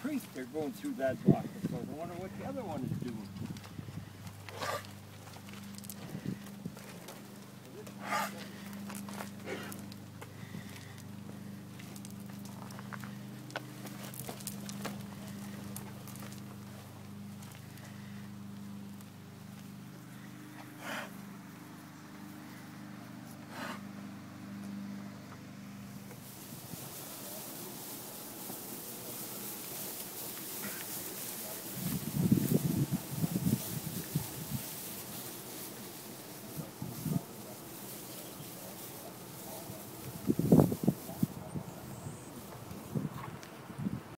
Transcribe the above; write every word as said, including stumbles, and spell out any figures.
creek they're going through that block. So I wonder what the other one is doing.